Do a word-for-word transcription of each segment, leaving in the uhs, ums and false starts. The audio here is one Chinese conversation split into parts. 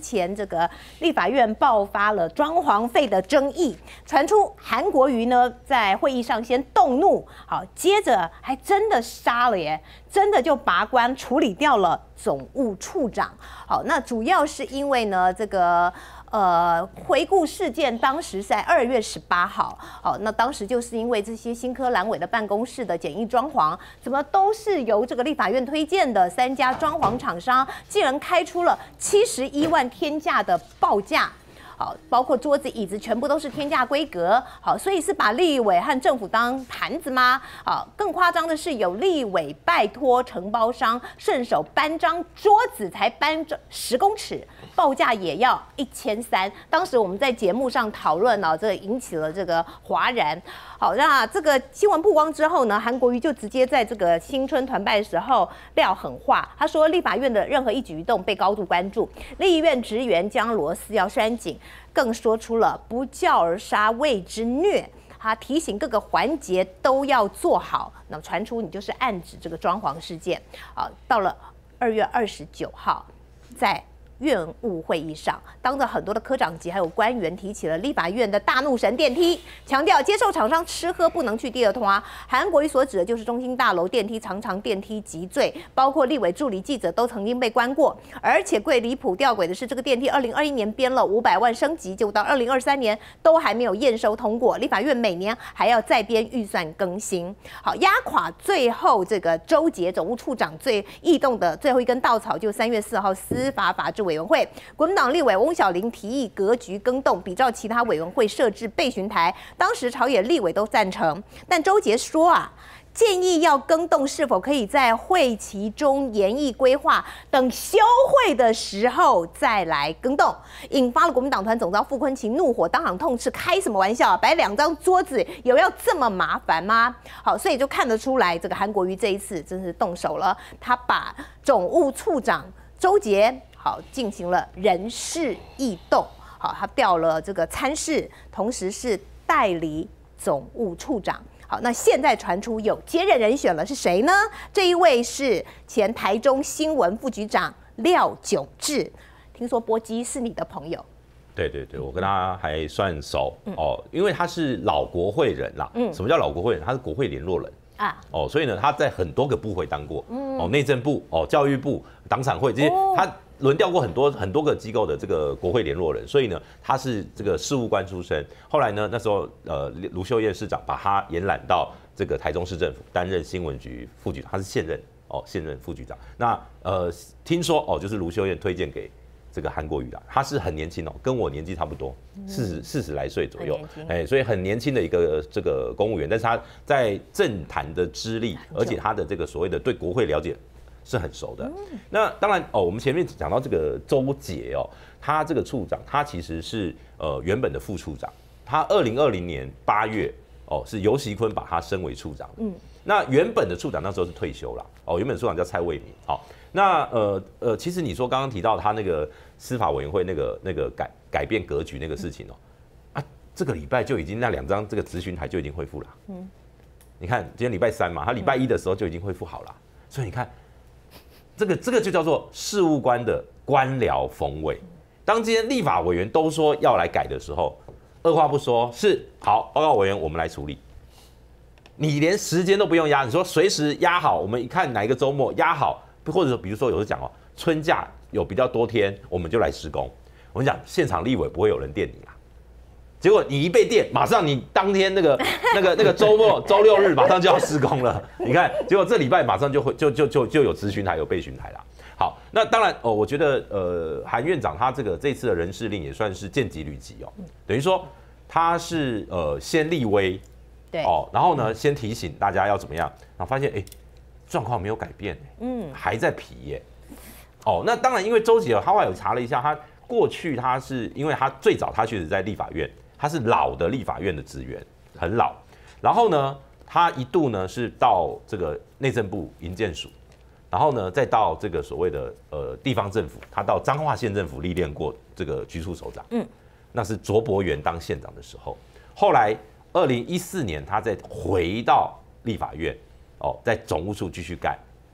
前这个立法院爆发了装潢费的争议，传出韩国瑜呢在会议上先动怒，好，接着还真的杀了耶，真的就拔关处理掉了总务处长。好，那主要是因为呢这个。呃，回顾事件，当时是在二月十八号，好，那当时就是因为这些新科蓝委的办公室的简易装潢，怎么都是由这个立法院推荐的三家装潢厂商，竟然开出了七十一万天价的报价。好，包括桌子、椅子全部都是天价规格。好，所以是把立委和政府当盘子吗？好，更夸张的是，有立委拜托承包商顺手搬张桌子，才搬十公尺，报价也要一千三。当时我们在节目上讨论呢，这个引起了这个哗然。好，那这个新闻曝光之后呢，韩国瑜就直接在这个新春团拜的时候撂狠话，他说立法院的任何一举一动被高度关注，立院职员将螺丝要拴紧。更说出了不教而杀谓之虐，他提醒各个环节都要做好。那么传出你就是暗指这个装潢事件啊，到了二月二十九号，在院务会议上，当着很多的科长级还有官员提起了立法院的大怒神电梯，强调接受厂商吃喝不能去第二通啊。韩国瑜所指的就是中心大楼电梯常常电梯积坠，包括立委助理记者都曾经被关过。而且最离谱吊诡的是，这个电梯二零二一年编了五百万升级，结果到二零二三年都还没有验收通过，立法院每年还要再编预算更新。好，压垮最后这个周捷总务处长最异动的最后一根稻草，就三月四号司法法制委。委员会，国民党立委翁小玲提议格局更动，比照其他委员会设置备询台，当时朝野立委都赞成，但周捷说啊，建议要更动是否可以在会期中研议规划，等休会的时候再来更动，引发了国民党团总召傅昆萁怒火，当场痛斥：开什么玩笑啊？摆两张桌子有要这么麻烦吗？好，所以就看得出来，这个韩国瑜这一次真是动手了，他把总务处长周捷。好，进行了人事异动。好，他调了这个参事，同时是代理总务处长。好，那现在传出有接任人选了，是谁呢？这一位是前台中新闻副局长廖炯智。听说波基是你的朋友。 对对对，我跟他还算熟、嗯、哦，因为他是老国会人啦。嗯，什么叫老国会人？他是国会联络人。啊，哦，所以呢，他在很多个部会当过，嗯、哦，内政部、哦，教育部、党产会这些，哦、他轮调过很多很多个机构的这个国会联络人，所以呢，他是这个事务官出身。后来呢，那时候呃，卢秀燕市长把他延揽到这个台中市政府担任新闻局副局长，他是现任哦，现任副局长。那呃，听说哦，就是卢秀燕推荐给这个韩国瑜啦，他是很年轻哦，跟我年纪差不多，四十四十来岁左右，哎，所以很年轻的一个这个公务员，但是他在政坛的资历，而且他的这个所谓的对国会了解是很熟的。嗯、那当然哦，我们前面讲到这个周捷哦，他这个处长，他其实是呃原本的副处长，他二零二零年八月哦是游锡堃把他升为处长的。嗯，那原本的处长那时候是退休了，哦，原本的处长叫蔡卫民，哦。那呃呃，其实你说刚刚提到他那个司法委员会那个那个改改变格局那个事情哦，啊，这个礼拜就已经那两张这个质询台就已经恢复了。嗯，你看今天礼拜三嘛，他礼拜一的时候就已经恢复好了，所以你看这个这个就叫做事务官的官僚风味。当今天立法委员都说要来改的时候，二话不说是好报告委员我们来处理。你连时间都不用压，你说随时压好，我们一看哪一个周末压好。或者说，比如说有时讲哦，春假有比较多天，我们就来施工。我跟你讲，现场立委不会有人电你啦。结果你一被电，马上你当天那个那个那个周末周六日马上就要施工了。你看，结果这礼拜马上就会就就就就有质询台有备询台啦。好，那当然哦，我觉得呃，韩院长他这个这次的人事令也算是见机履机哦，等于说他是呃先立威，对哦，然后呢先提醒大家要怎么样，然后发现哎。欸状况没有改变、欸，嗯，还在皮耶、欸，哦，那当然，因为周捷他后来有查了一下，他过去他是因为他最早他确实在立法院，他是老的立法院的职员，很老，然后呢，他一度呢是到这个内政部营建署，然后呢再到这个所谓的呃地方政府，他到彰化县政府历练过这个局处首长，嗯，那是卓博源当县长的时候，后来二零一四年他再回到立法院。哦，在总务处继续干，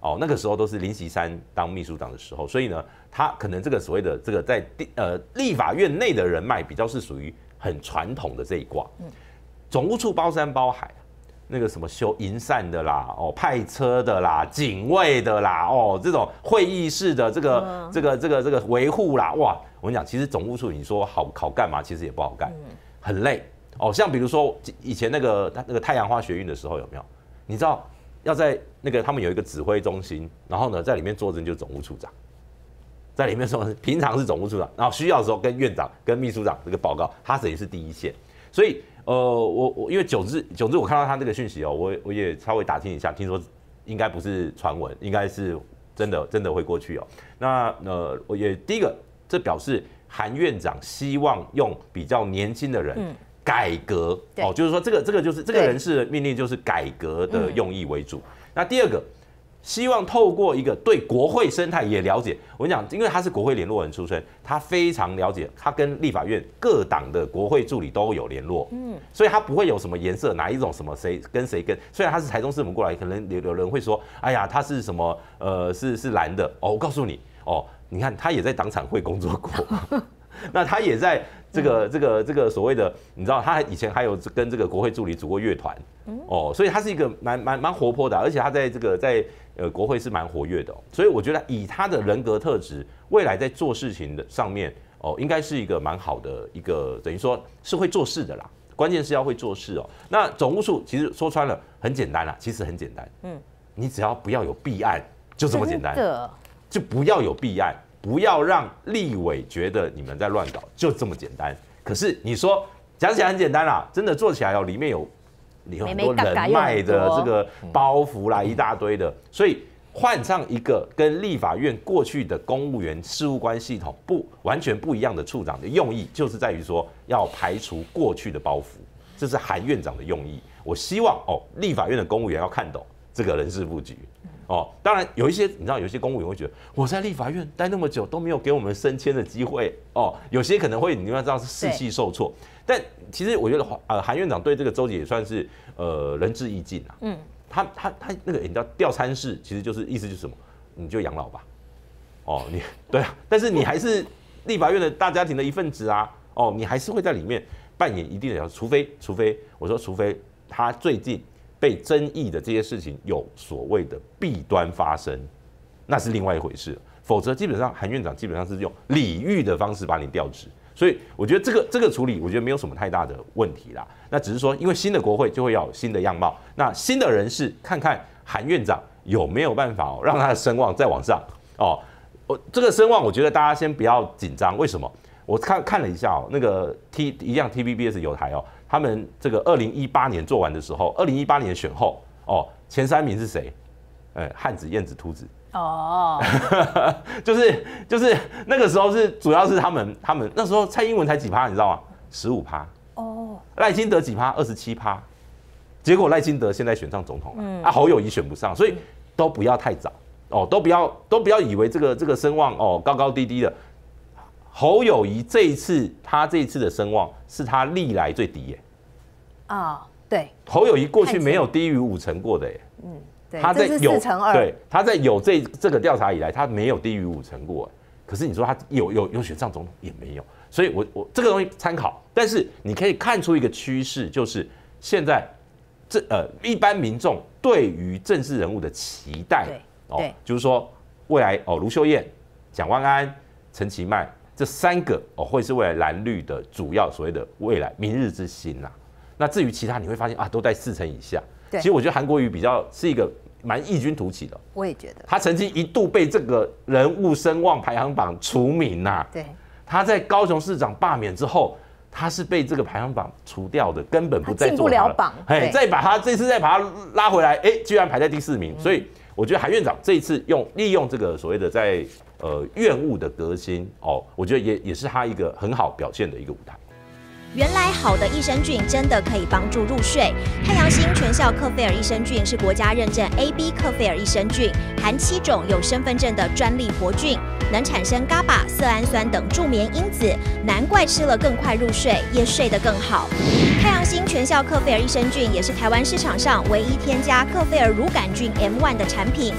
哦，那个时候都是林锡山当秘书长的时候，所以呢，他可能这个所谓的这个在呃立法院内的人脉比较是属于很传统的这一挂。嗯，总务处包山包海，那个什么修营扇的啦，哦，派车的啦，警卫的啦，哦，这种会议室的这个、嗯、这个这个这个维护啦，哇，我跟你讲，其实总务处你说好好干嘛？其实也不好干，很累。哦，像比如说以前那个那个太阳花学运的时候有没有？你知道？要在那个他们有一个指挥中心，然后呢，在里面坐镇就是总务处长，在里面说平常是总务处长，然后需要的时候跟院长、跟秘书长这个报告，他谁是第一线。所以呃，我我因为九日九日我看到他这个讯息哦，我我也稍微打听一下，听说应该不是传闻，应该是真的真的会过去哦。那呃，我也第一个，这表示韩院长希望用比较年轻的人。嗯改革哦，就是说这个这个就是这个人事的命令就是改革的用意为主。那第二个，希望透过一个对国会生态也了解。我跟你讲，因为他是国会联络人出身，他非常了解，他跟立法院各党的国会助理都有联络，嗯，所以他不会有什么颜色，哪一种什么谁跟谁跟。虽然他是台中市府过来，可能有有人会说，哎呀，他是什么呃是是蓝的哦，我告诉你哦，你看他也在党产会工作过。那他也在这个这个这个所谓的，你知道，他以前还有跟这个国会助理组过乐团，哦，所以他是一个蛮蛮蛮活泼的，而且他在这个在呃国会是蛮活跃的、哦，所以我觉得以他的人格特质，未来在做事情的上面，哦，应该是一个蛮好的一个，等于说是会做事的啦。关键是要会做事哦。那总务处其实说穿了很简单啦，其实很简单，嗯，你只要不要有弊案，就这么简单，就不要有弊案。不要让立委觉得你们在乱搞，就这么简单。可是你说讲起来很简单啦，真的做起来哦，里面有有很多人脉的这个包袱啦，一大堆的。所以换上一个跟立法院过去的公务员事务官系统不完全不一样的处长的用意，就是在于说要排除过去的包袱，这是韩院长的用意。我希望哦，立法院的公务员要看懂这个人事布局。哦，当然有一些你知道，有些公务员会觉得我在立法院待那么久都没有给我们升迁的机会哦，有些可能会你要知道是士气受挫，但其实我觉得呃韩院长对这个周姐也算是呃仁至义尽啊，嗯，他他他那个你知道调参事其实就是意思就是什么，你就养老吧，哦你对啊，但是你还是立法院的大家庭的一份子啊，哦你还是会在里面扮演一定的角色，除非除非我说除非他最近。被争议的这些事情有所谓的弊端发生，那是另外一回事。否则，基本上韩院长基本上是用礼遇的方式把你调职，所以我觉得这个这个处理，我觉得没有什么太大的问题啦。那只是说，因为新的国会就会要有新的样貌，那新的人士看看韩院长有没有办法、哦、让他的声望再往上哦。我这个声望，我觉得大家先不要紧张。为什么？我看看了一下哦，那个 T 一样 T V B S 有台哦。他们这个二零一八年做完的时候，二零一八年选后哦，前三名是谁？呃，汉子、燕子、秃子。哦，就是就是那个时候是主要是他们他们那时候蔡英文才几趴，你知道吗？十五趴。哦。赖清德几趴？二十七趴。结果赖清德现在选上总统了，嗯、啊，侯友宜选不上，所以都不要太早哦，都不要都不要以为这个这个声望哦高高低低的。侯友宜这一次，他这一次的声望是他历来最低耶。啊、哦，对。侯友宜过去没有低于五成过的耶。嗯，对。他在有对他在有这这个调查以来，他没有低于五成过。可是你说他有有有选上总统也没有，所以我我这个东西参考，但是你可以看出一个趋势，就是现在这呃一般民众对于政治人物的期待，哦，就是说未来哦卢秀燕、蒋万安、陈其迈。这三个哦，会是未来蓝绿的主要所谓的未来明日之星啦。那至于其他，你会发现啊，都在四成以下。其实我觉得韩国瑜比较是一个蛮异军突起的。我也觉得，他曾经一度被这个人物声望排行榜除名呐、啊。对，他在高雄市长罢免之后，他是被这个排行榜除掉的，根本不再做他了。进不了榜。哎，再把他这次再把他拉回来，哎，居然排在第四名。嗯、所以我觉得韩院长这一次用利用这个所谓的在。呃，院务的革新哦，我觉得也也是他一个很好表现的一个舞台。 原来好的益生菌真的可以帮助入睡。太阳星全效克菲尔益生菌是国家认证 A B 克菲尔益生菌，含七种有身份证的专利活菌，能产生 G A B A、色氨酸等助眠因子，难怪吃了更快入睡，也睡得更好。太阳星全效克菲尔益生菌也是台湾市场上唯一添加克菲尔乳杆菌 M 一 的产品。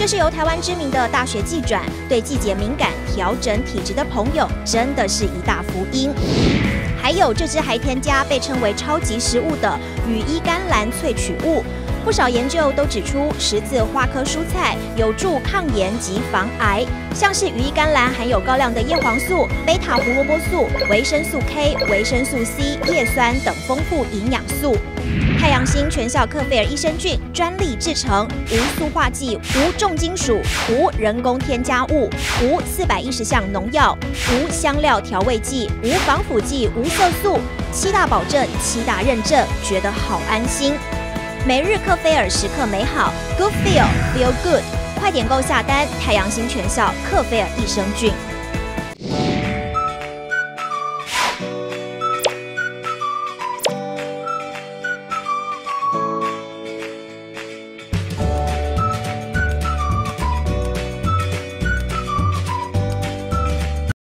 这是由台湾知名的大学季转，对季节敏感、调整体质的朋友真的是一大福音。还有这支还添加被称为超级食物的羽衣甘蓝萃取物。不少研究都指出，十字花科蔬菜有助抗炎及防癌，像是羽衣甘蓝含有高量的叶黄素、贝塔胡萝卜素、维生素 K、维生素 C、叶酸等丰富营养素。太阳星全效克菲尔益生菌专利制成，无塑化剂、无重金属、无人工添加物、无四百一十项农药、无香料调味剂、无防腐剂、无色素，七大保证、七大认证，觉得好安心。每日克菲尔时刻美好 ，Good Feel Feel Good， 快点购下单！太阳星全效克菲尔益生菌。